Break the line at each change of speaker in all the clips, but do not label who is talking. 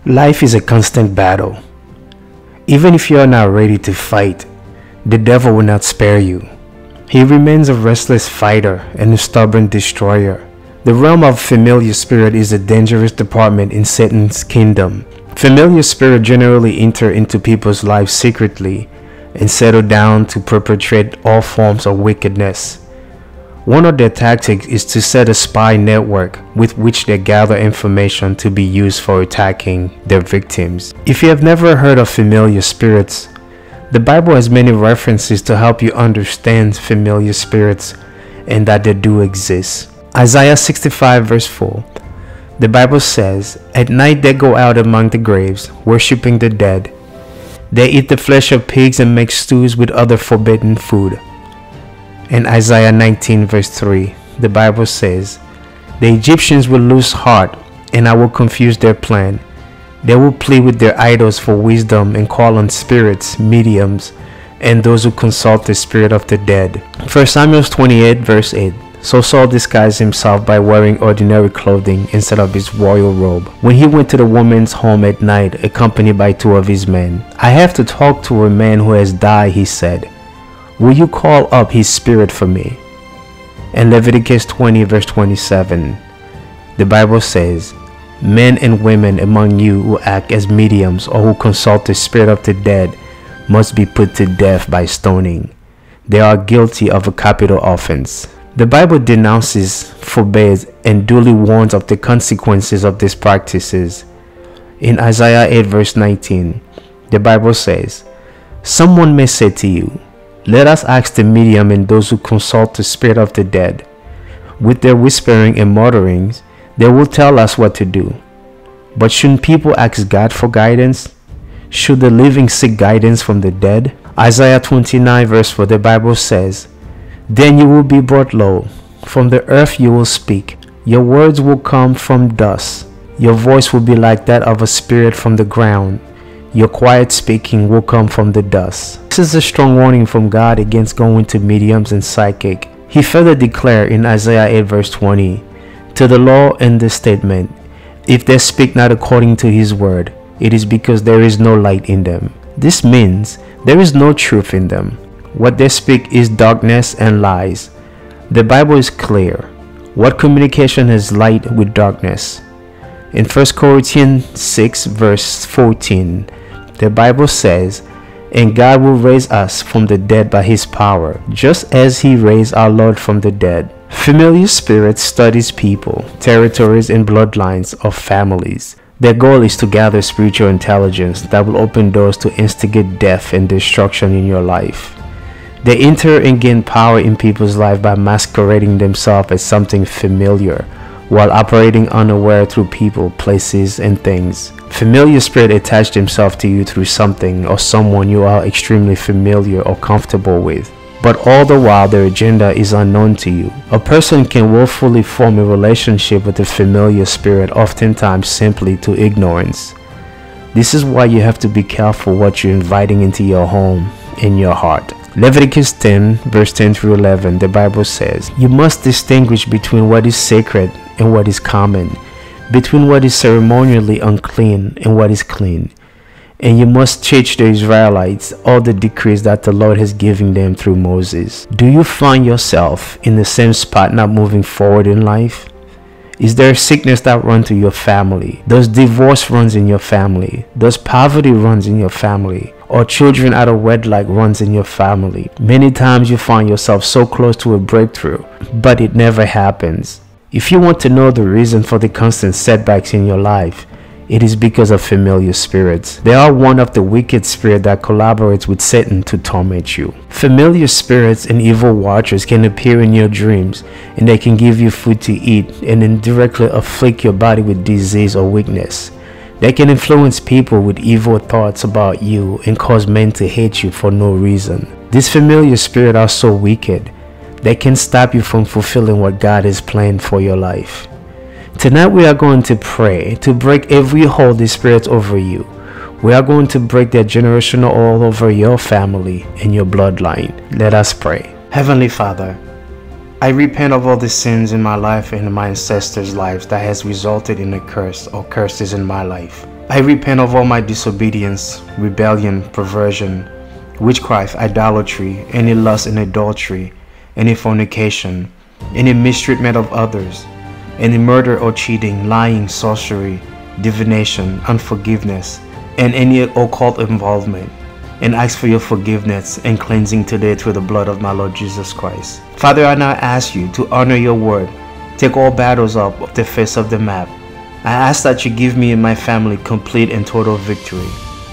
Life is a constant battle. Even if you are not ready to fight, the devil will not spare you. He remains a restless fighter and a stubborn destroyer. The realm of familiar spirit is a dangerous department in Satan's kingdom. Familiar spirit generally enter into people's lives secretly and settle down to perpetrate all forms of wickedness. One of their tactics is to set a spy network with which they gather information to be used for attacking their victims. If you have never heard of familiar spirits, the Bible has many references to help you understand familiar spirits and that they do exist. Isaiah 65 verse 4, the Bible says, "At night they go out among the graves, worshipping the dead. They eat the flesh of pigs and make stews with other forbidden food." In Isaiah 19 verse 3, the Bible says, "The Egyptians will lose heart, and I will confuse their plan. They will plead with their idols for wisdom and call on spirits, mediums, and those who consult the spirit of the dead." 1 Samuel 28 verse 8, "So Saul disguised himself by wearing ordinary clothing instead of his royal robe. When he went to the woman's home at night, accompanied by 2 of his men. 'I have to talk to a man who has died,' he said. 'Will you call up his spirit for me?'" In Leviticus 20 verse 27, the Bible says, "Men and women among you who act as mediums or who consult the spirit of the dead must be put to death by stoning. They are guilty of a capital offense." The Bible denounces, forbids, and duly warns of the consequences of these practices. In Isaiah 8 verse 19, the Bible says, "Someone may say to you, 'Let us ask the medium and those who consult the spirit of the dead. With their whispering and mutterings, they will tell us what to do.' But shouldn't people ask God for guidance? Should the living seek guidance from the dead?" Isaiah 29 verse 4, the Bible says, "Then you will be brought low. From the earth you will speak. Your words will come from dust. Your voice will be like that of a spirit from the ground. Your quiet speaking will come from the dust." This is a strong warning from God against going to mediums and psychic. He further declared in Isaiah 8 verse 20, "To the law and the statement, if they speak not according to his word, it is because there is no light in them." This means there is no truth in them. What they speak is darkness and lies. The Bible is clear. What communication has light with darkness? In 1 Corinthians 6 verse 14, the Bible says, "And God will raise us from the dead by his power, just as he raised our Lord from the dead." Familiar spirits studies people, territories, and bloodlines of families. Their goal is to gather spiritual intelligence that will open doors to instigate death and destruction in your life. They enter and gain power in people's life by masquerading themselves as something familiar, while operating unaware through people, places, and things. Familiar spirit attach themselves to you through something or someone you are extremely familiar or comfortable with, but all the while their agenda is unknown to you. A person can willfully form a relationship with a familiar spirit, oftentimes simply to ignorance. This is why you have to be careful what you're inviting into your home, in your heart. Leviticus 10 verse 10 through 11, the Bible says, "You must distinguish between what is sacred and what is common, between what is ceremonially unclean and what is clean. And you must teach the Israelites all the decrees that the Lord has given them through Moses." Do you find yourself in the same spot, not moving forward in life? Is there a sickness that runs through your family? Does divorce runs in your family? Does poverty runs in your family? Or children out of wedlock runs in your family? Many times you find yourself so close to a breakthrough, but it never happens. If you want to know the reason for the constant setbacks in your life, it is because of familiar spirits. They are one of the wicked spirits that collaborates with Satan to torment you. Familiar spirits and evil watchers can appear in your dreams, and they can give you food to eat and indirectly afflict your body with disease or weakness. They can influence people with evil thoughts about you and cause men to hate you for no reason. These familiar spirits are so wicked, they can stop you from fulfilling what God has planned for your life. Tonight we are going to pray to break every hold these spirits over you. We are going to break their generational all over your family and your bloodline. Let us pray. Heavenly Father, I repent of all the sins in my life and in my ancestors' lives that has resulted in a curse or curses in my life. I repent of all my disobedience, rebellion, perversion, witchcraft, idolatry, any lust and adultery, any fornication, any mistreatment of others, any murder or cheating, lying, sorcery, divination, unforgiveness, and any occult involvement, and ask for your forgiveness and cleansing today through the blood of my Lord Jesus Christ. Father, I now ask you to honor your word. Take all battles off the face of the map. I ask that you give me and my family complete and total victory.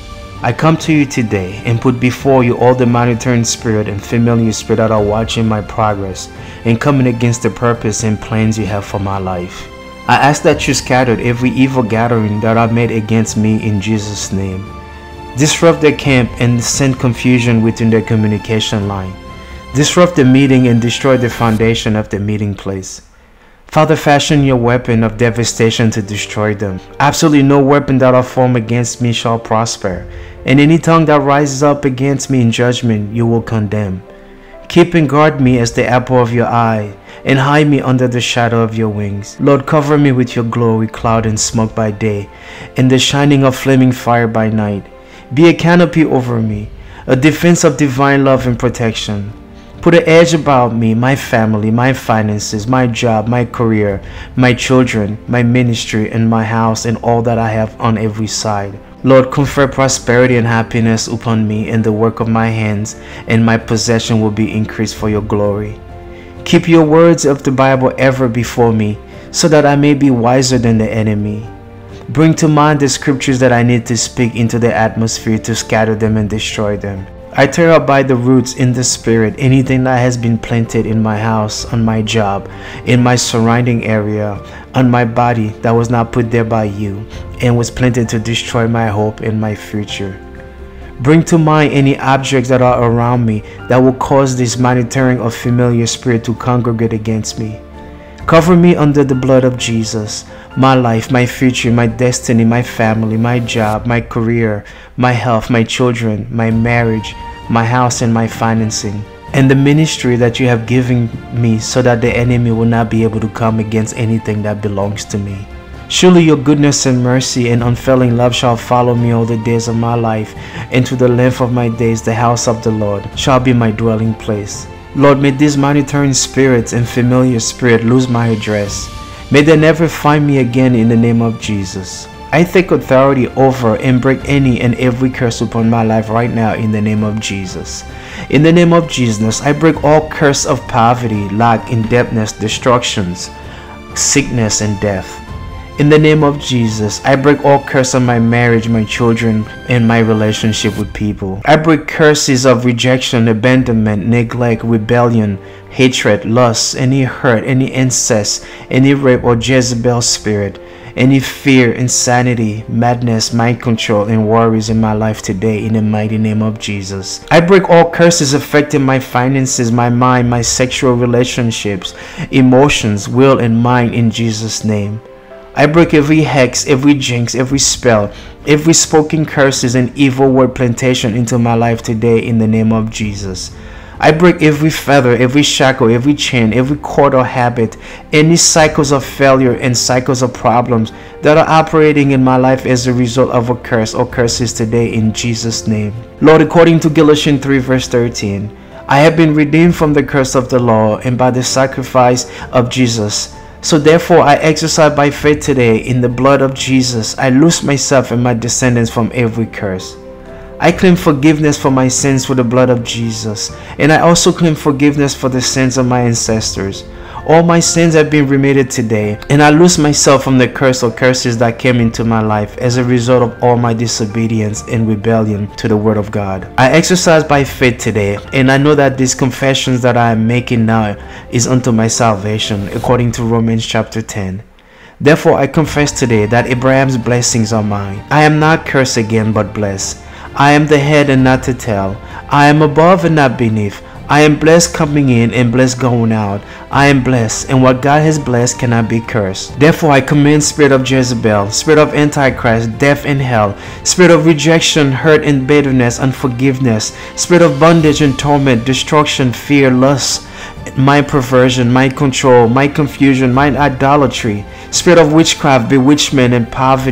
I come to you today and put before you all the monitoring spirit and familiar spirit that are watching my progress and coming against the purpose and plans you have for my life. I ask that you scattered every evil gathering that are made against me in Jesus' name. Disrupt their camp and send confusion within their communication line. Disrupt the meeting and destroy the foundation of the meeting place. Father, fashion your weapon of devastation to destroy them. Absolutely no weapon that are formed against me shall prosper, and any tongue that rises up against me in judgment you will condemn. Keep and guard me as the apple of your eye, and hide me under the shadow of your wings. Lord, cover me with your glory, cloud and smoke by day, and the shining of flaming fire by night. Be a canopy over me, a defense of divine love and protection. Put an edge about me, my family, my finances, my job, my career, my children, my ministry, and my house, and all that I have on every side. Lord, confer prosperity and happiness upon me and the work of my hands, and my possession will be increased for your glory. Keep your words of the Bible ever before me, so that I may be wiser than the enemy. Bring to mind the scriptures that I need to speak into the atmosphere to scatter them and destroy them. I tear up by the roots in the spirit anything that has been planted in my house, on my job, in my surrounding area, on my body that was not put there by you and was planted to destroy my hope and my future. Bring to mind any objects that are around me that will cause this monitoring of familiar spirit to congregate against me. Cover me under the blood of Jesus, my life, my future, my destiny, my family, my job, my career, my health, my children, my marriage, my house and my financing, and the ministry that you have given me, so that the enemy will not be able to come against anything that belongs to me. Surely your goodness and mercy and unfailing love shall follow me all the days of my life, and to the length of my days the house of the Lord shall be my dwelling place. Lord, may these monitoring spirits and familiar spirit lose my address. May they never find me again in the name of Jesus. I take authority over and break any and every curse upon my life right now in the name of Jesus. In the name of Jesus, I break all curse of poverty, lack, indebtedness, destructions, sickness, and death. In the name of Jesus, I break all curse on my marriage, my children, and my relationship with people. I break curses of rejection, abandonment, neglect, rebellion, hatred, lust, any hurt, any incest, any rape or Jezebel spirit, any fear, insanity, madness, mind control, and worries in my life today in the mighty name of Jesus. I break all curses affecting my finances, my mind, my sexual relationships, emotions, will, and mind in Jesus' name. I break every hex, every jinx, every spell, every spoken curses and evil word plantation into my life today in the name of Jesus. I break every feather, every shackle, every chain, every cord or habit, any cycles of failure and cycles of problems that are operating in my life as a result of a curse or curses today in Jesus' name. Lord, according to Galatians 3 verse 13, I have been redeemed from the curse of the law and by the sacrifice of Jesus. So therefore I exercise by faith today in the blood of Jesus. I loose myself and my descendants from every curse. I claim forgiveness for my sins for the blood of Jesus, and I also claim forgiveness for the sins of my ancestors. All my sins have been remitted today, and I loose myself from the curse or curses that came into my life as a result of all my disobedience and rebellion to the word of God. I exercise by faith today, and I know that these confessions that I am making now is unto my salvation, according to Romans chapter 10. Therefore I confess today that Abraham's blessings are mine. I am not cursed again but blessed. I am the head and not the tail. I am above and not beneath. I am blessed coming in and blessed going out. I am blessed, and what God has blessed cannot be cursed. Therefore I command spirit of Jezebel, spirit of Antichrist, death and hell, spirit of rejection, hurt and bitterness, unforgiveness, spirit of bondage and torment, destruction, fear, lust, my perversion, my control, my confusion, my idolatry, spirit of witchcraft, bewitchment, and poverty,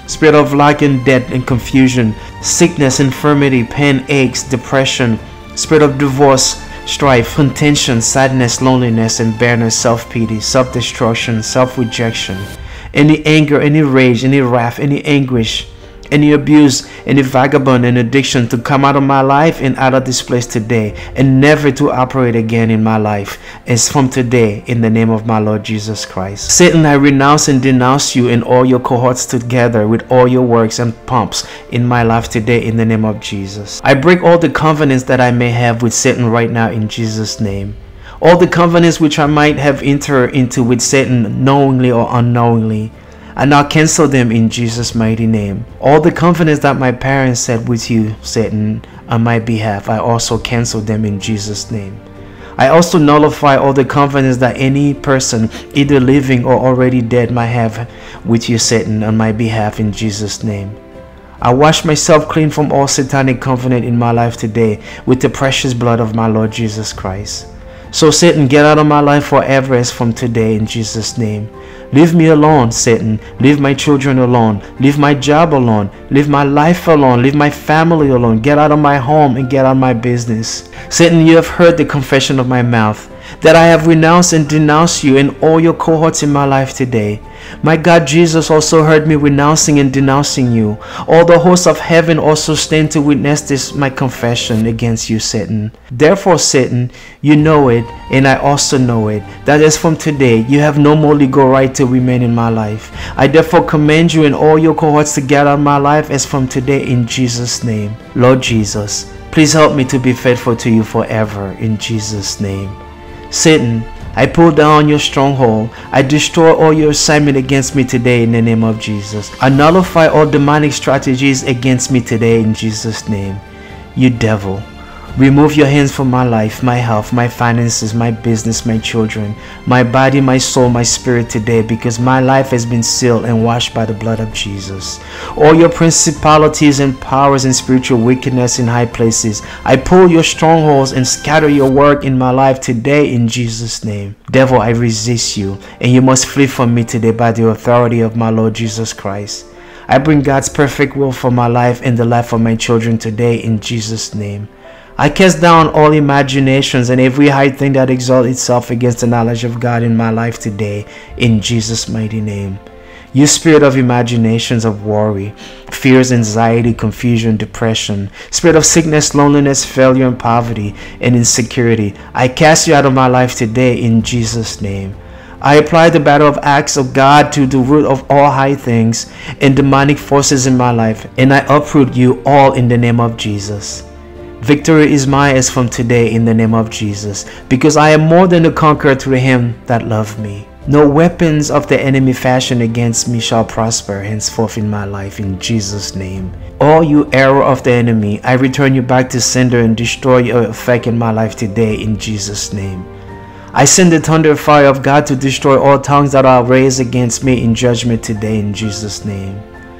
spirit of lack and debt and confusion, sickness, infirmity, pain, aches, depression, spirit of divorce, strife, contention, sadness, loneliness, and barrenness, self-pity, self-destruction, self-rejection, any anger, any rage, any wrath, any anguish, any abuse, any vagabond and addiction to come out of my life and out of this place today and never to operate again in my life. It's from today in the name of my Lord Jesus Christ. Satan, I renounce and denounce you and all your cohorts together with all your works and pomps in my life today in the name of Jesus. I break all the covenants that I may have with Satan right now in Jesus' name. All the covenants which I might have entered into with Satan knowingly or unknowingly, I now cancel them in Jesus' mighty name. All the covenants that my parents said with you, Satan, on my behalf, I also cancel them in Jesus' name. I also nullify all the covenants that any person, either living or already dead, might have with you, Satan, on my behalf in Jesus' name. I wash myself clean from all satanic covenant in my life today with the precious blood of my Lord Jesus Christ. So Satan, get out of my life forever as from today in Jesus' name. Leave me alone, Satan. Leave my children alone. Leave my job alone. Leave my life alone. Leave my family alone. Get out of my home and get out of my business. Satan, you have heard the confession of my mouth, that I have renounced and denounced you and all your cohorts in my life today. My God, Jesus also heard me renouncing and denouncing you. All the hosts of heaven also stand to witness this my confession against you, Satan. Therefore, Satan, you know it, and I also know it, that as from today, you have no more legal right to remain in my life. I therefore command you and all your cohorts to get out of my life as from today in Jesus' name. Lord Jesus, please help me to be faithful to you forever in Jesus' name. Satan, I pull down your stronghold. I destroy all your assignment against me today in the name of Jesus. I nullify all demonic strategies against me today in Jesus' name. You devil, remove your hands from my life, my health, my finances, my business, my children, my body, my soul, my spirit today, because my life has been sealed and washed by the blood of Jesus. All your principalities and powers and spiritual wickedness in high places, I pull your strongholds and scatter your work in my life today in Jesus' name. Devil, I resist you, and you must flee from me today by the authority of my Lord Jesus Christ. I bring God's perfect will for my life and the life of my children today in Jesus' name. I cast down all imaginations and every high thing that exalts itself against the knowledge of God in my life today, in Jesus' mighty name. You spirit of imaginations of worry, fears, anxiety, confusion, depression, spirit of sickness, loneliness, failure, and poverty, and insecurity, I cast you out of my life today in Jesus' name. I apply the battle of acts of God to the root of all high things and demonic forces in my life, and I uproot you all in the name of Jesus. Victory is mine as from today in the name of Jesus, because I am more than a conqueror through him that loved me. No weapons of the enemy fashioned against me shall prosper henceforth in my life in Jesus' name. All you arrow of the enemy, I return you back to sender and destroy your effect in my life today in Jesus' name. I send the thunder fire of God to destroy all tongues that are raised against me in judgment today in Jesus' name.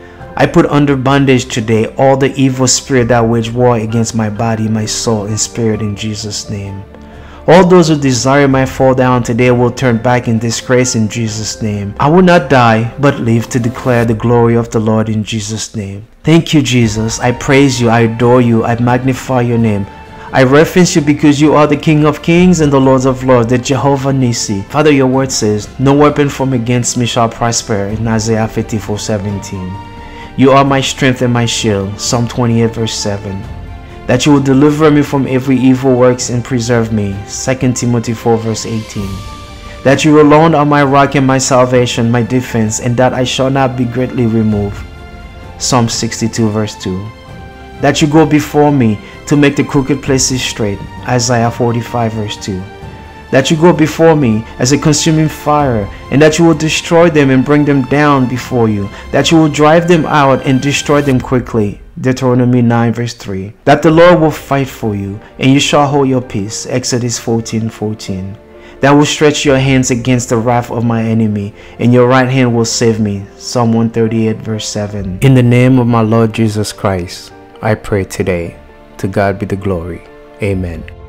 I put under bondage today all the evil spirit that wage war against my body, my soul, and spirit in Jesus' name. All those who desire my fall down today will turn back in disgrace in Jesus' name. I will not die, but live to declare the glory of the Lord in Jesus' name. Thank you, Jesus. I praise you, I adore you, I magnify your name. I reference you because you are the King of Kings and the Lord of Lords, the Jehovah Nissi. Father, your word says, no weapon formed against me shall prosper in Isaiah 54:17. You are my strength and my shield, Psalm 28 verse 7. That you will deliver me from every evil works and preserve me, 2 Timothy 4 verse 18. That you alone are my rock and my salvation, my defense, and that I shall not be greatly removed, Psalm 62 verse 2. That you go before me to make the crooked places straight, Isaiah 45 verse 2. That you go before me as a consuming fire, and that you will destroy them and bring them down before you, that you will drive them out and destroy them quickly, Deuteronomy 9 verse 3. That the Lord will fight for you, and you shall hold your peace, Exodus 14:14. That will stretch your hands against the wrath of my enemy, and your right hand will save me, Psalm 138 verse 7. In the name of my Lord Jesus Christ, I pray today. To God be the glory. Amen.